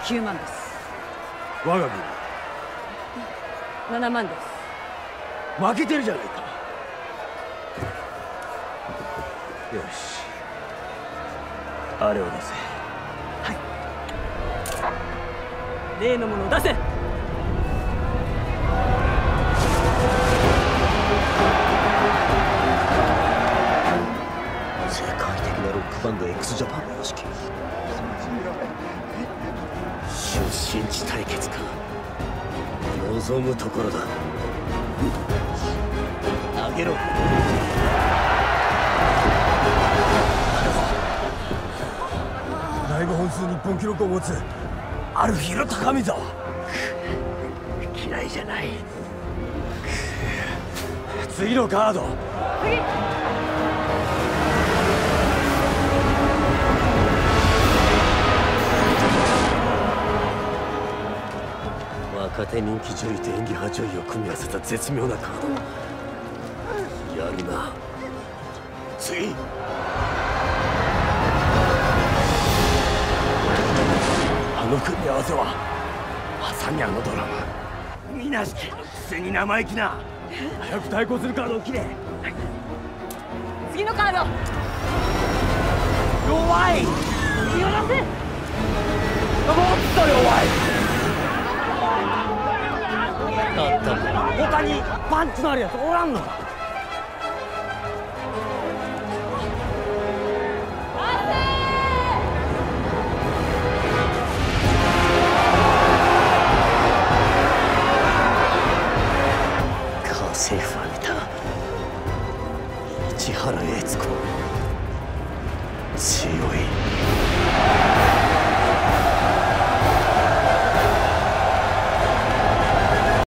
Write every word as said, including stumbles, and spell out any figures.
きゅうまんです。 我が軍ななまんです。 負けてるじゃないか。よし、あれを出せ。 はい、例のものを出せ。 世界的なロックバンド x ジャパンの屋敷。出身地対決か。望むところだ。投げろ。第五本数日本記録を持つアルフィーの高見沢。嫌いじゃない。次のカード。 次。 若手人気女優と演技派女優を組み合わせた絶妙なカード。やるな。次。あの組み合わせはハサミヤのドラマ。みなしきのくせに生意気な。早く対抗するカードを切れ。 次のカード。 弱い。 次を出せ。 もっと弱い。あったんだ。他にパンチのあるやつおらんのか。家政婦は見た。市原悦子強い。